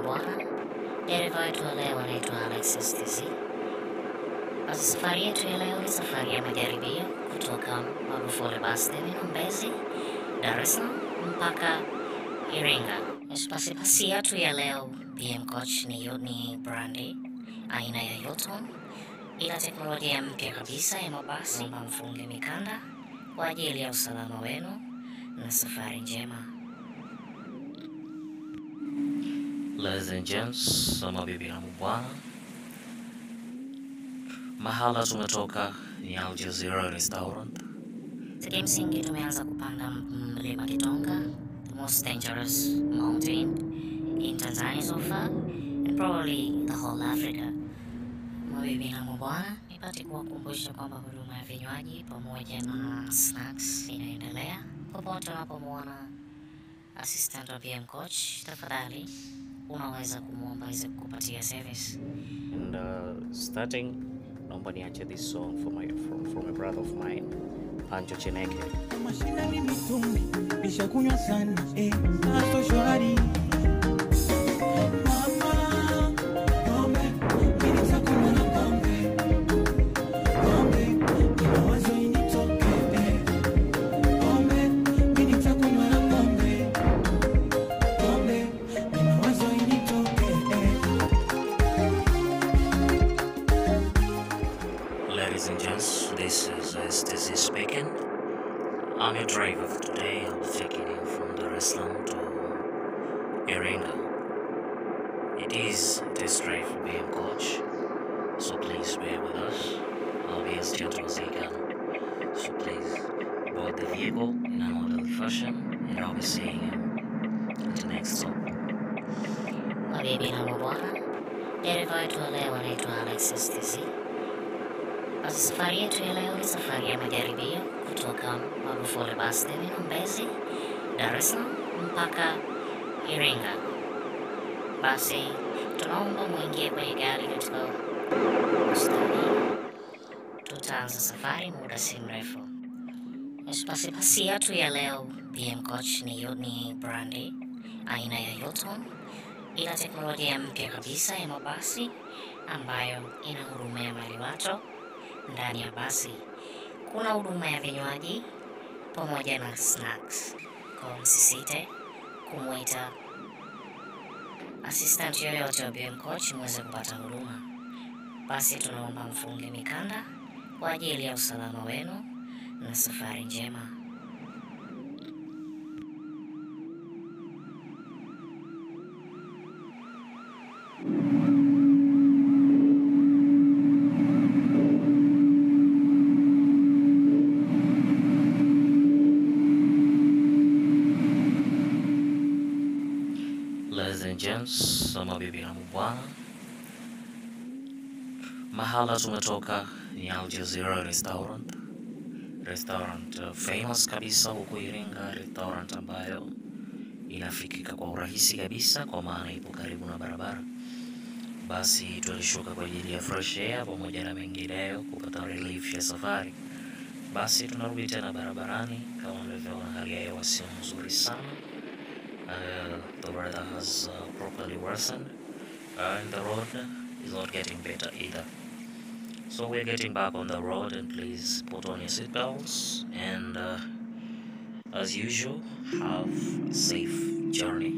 mabwana, dereva wetu wa leo anaitwa Alexis TZ. Basi safari yetu ya leo ni safari ya majaribio kutoka Magufuli Bus Terminal Mbezi, Dar es Salaam mpaka Iringa. Basi basi yetu ya leo BM Coach ni brandi aina ya Yutong, ila teknolojia mpya kabisa ya mabasi. Mfunge mikanda kwa ajili ya usalama wenu na safari njema. Ladies and gents, mabibi na mabwana, mahala tumetoka ni Al Jazeera Restaurant. Kimsingi tumeanza kupanda mlima Kitonga, the most dangerous mountain in Tanzania so far, and probably the whole Africa. Mabibi na mabwana, nipate kuwakumbusha kwamba huduma ya vinywaji pamoja na snacks inaendelea. Popote unapomwona assistant wa BM Coach, tafadhali unaweza kumuomba aweze kukupatia service. And starting, naomba niache this song from a brother of mine, Pancho Chineke. Mashina ni mitumbi, bisha kunywa sana, nato shwari. Ladies and gents, this is STZ speaking. I'm your driver for today. I'll be taking you from Dar es Salaam to Iringa. It is a test drive for BM Coach, so please bear with us. I'll be as gentle as I can. So please board the vehicle in an orderly fashion, and I'll be seeing you at the next stop. Mabibi na mabwana, dereva wetu wa leo anaitwa Alexis TZ. Basi safari yetu ya leo ni safari ya majaribio kutoka Magufuli Bus Terminal Mbezi, Dar es Salaam mpaka Iringa. Basi tunaomba muingie kwenye gari katika mstari. Tutaanza safari muda si mrefu. Basi yetu ya leo BM Coach ni brandi aina ya Yutong, ila teknolojia mpya kabisa ya mabasi ambayo inahudumia maliwato. Ndani ya basi kuna huduma ya vinywaji pamoja na snacks. Kwa msisite kumwita assistant yoyote wa BM Coach muweze kupata huduma. Basi tunaomba mfunge mikanda kwa ajili ya usalama wenu na safari njema. Ladies and gents, mabibi na mabwana, mahala tumetoka ni Al Jazeera Restaurant. Restaurant famous kabisa huko Iringa, restaurant ambayo inafikika kwa urahisi kabisa kwa maana ipo karibu na barabara. Basi tulishuka kwa ajili ya fresh air pamoja na mengineyo kupata relief ya safari. Basi tunarudi tena barabarani kama mnavyoona hali ya hewa sio nzuri sana. The weather has properly worsened, and the road is not getting better either. So we're getting back on the road, and please put on your seatbelts and as usual, have a safe journey.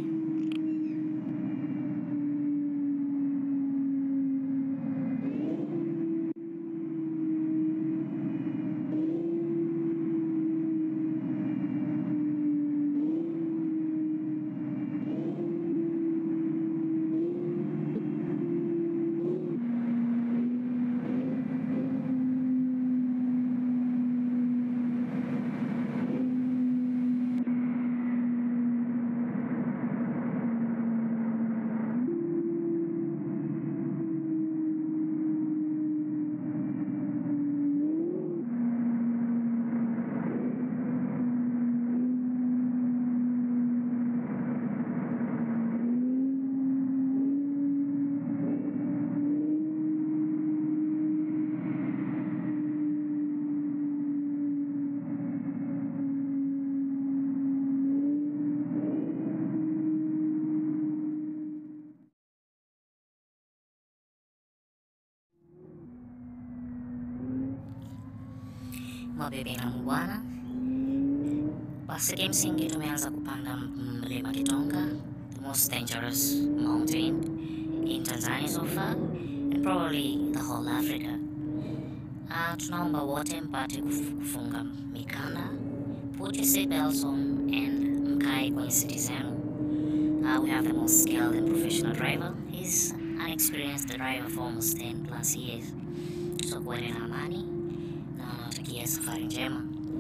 Mabibi na mabwana, basi kimsingi tumeanza kupanda mlima Kitonga, the most dangerous mountain in Tanzania so far, and probably the whole Africa. Tunaomba wote mpate kufunga mikanda, put your seatbelts on and mkae kwenye siti zenu. We have the most skilled and professional driver. He's an experienced driver for almost 10 plus years. So kuweni na amani na nawatakia safari njema.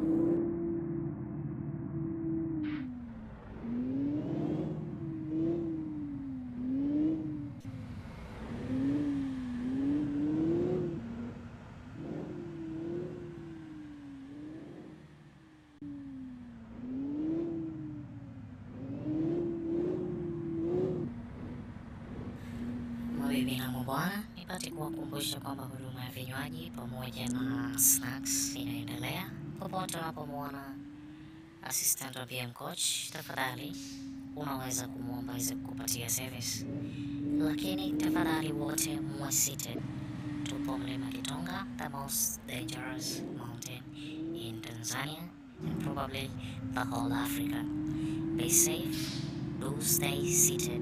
Mabibi na mabwana, nipate kuwakumbusha kwamba huduma ya vinywaji pamoja na snacks inaendelea. Popote unapomwona assistant wa PM coach, tafadhali unaweza kumwomba aweze kukupatia service, lakini tafadhali wote muwe seated. Tupo mlima Kitonga, the most dangerous mountain in Tanzania and probably the whole Africa. Be safe, do stay seated.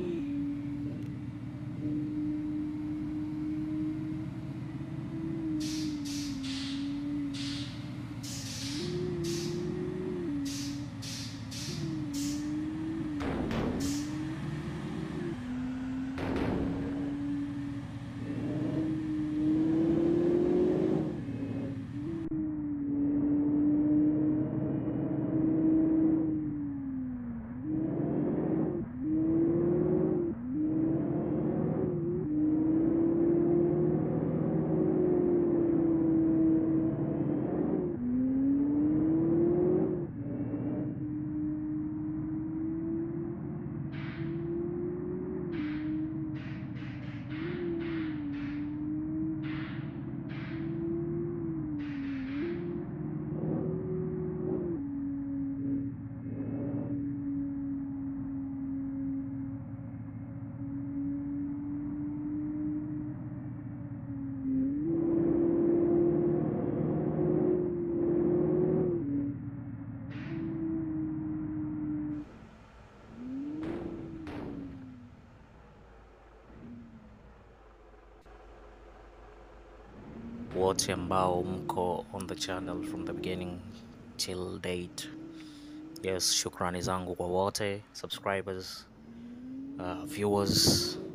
Wote ambao mko on the channel from the beginning till date, yes, shukrani zangu kwa wote subscribers, viewers,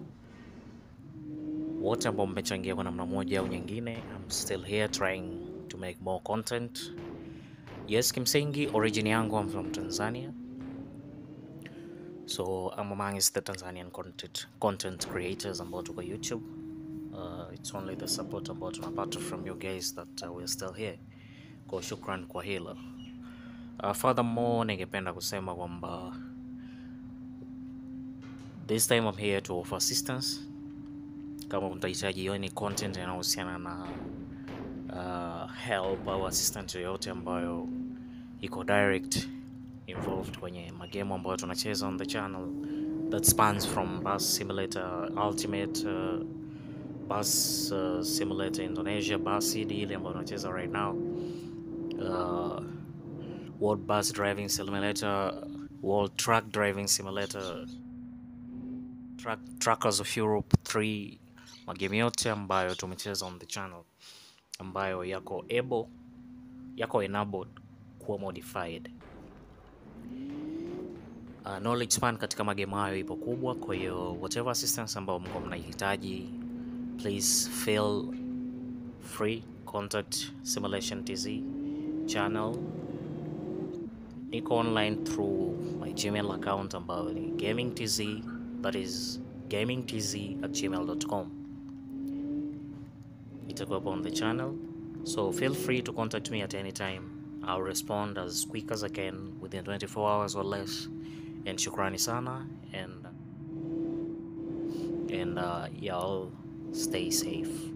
wote ambao mmechangia kwa namna moja au nyingine. I'm still here trying to make more content. Yes, kimsingi origin yangu, I'm from Tanzania, so I'm amongst the Tanzanian content creators ambao tuko YouTube. It's only the support ambao tunapata from you guys that we're still here. Kwa shukran kwa hilo. Furthermore, ningependa kusema kwamba this time I'm here to offer assistance. Kama mtahitaji any content inayohusiana na help au assistant yoyote ambayo iko direct involved kwenye magame ambayo tunacheza on the channel, that spans from Bus Simulator Ultimate, Bus Simulator Indonesia, Bus CD ile ambayo tunacheza right now, World Bus Driving Simulator, World Truck Driving Simulator, Truckers of Europe 3, magame yote ambayo tumecheza on the channel ambayo yako enabled kuwa modified. Knowledge span katika magame hayo ipo kubwa, kwa hiyo whatever assistance ambao mko mnahitaji, please feel free, contact Simulation TZ channel. Niko online through my Gmail account ambayo ni gamingtz, that is gamingtz@gmail.com. Itakuwa on the channel, so feel free to contact me at any time. I'll respond as quick as I can within 24 hours or less. And shukrani sana, and y'all stay safe.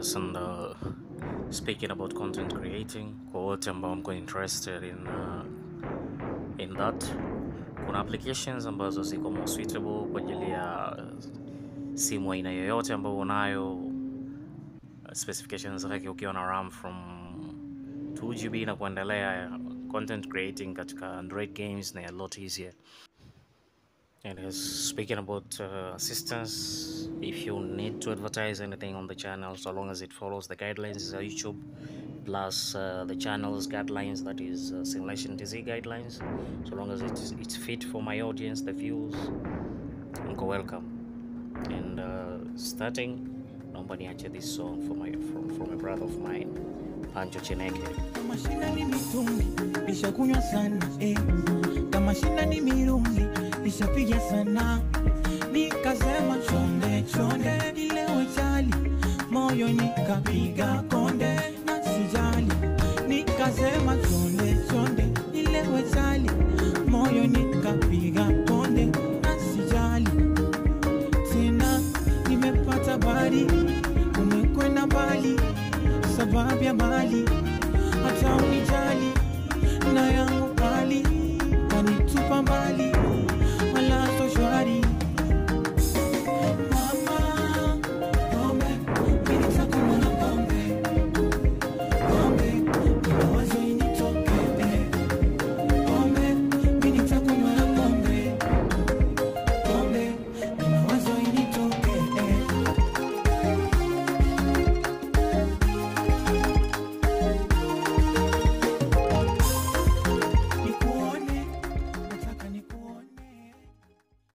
Yes, and speaking about content creating, kwa wote ambao mko interested in that, kuna applications ambazo ziko more suitable kwa ajili ya simu aina yoyote ambayo unayo. Specifications zake ukiwa na RAM from 2GB na kuendelea, content creating katika Android games na a lot easier. And speaking about assistance, if you need to advertise anything on the channel, so long as it follows the guidelines of YouTube, plus the channel's guidelines, that is Simulation TZ guidelines, so long as it's fit for my audience, the views, mko welcome. And starting, naomba niache this song from a brother of mine, Pancho Chineke. Mashina ni mitungi, nishakunywa sana kama shina ni mirungi, nishapiga sana. Nikasema chonde chonde nilewe chali, moyo nikapiga konde na sijali. Nikasema chonde chonde nilewe chali, moyo nikapiga konde na sijali. Tena nimepata bari, umekwenda mbali, sababu ya mali, hata unijali na yangu kali.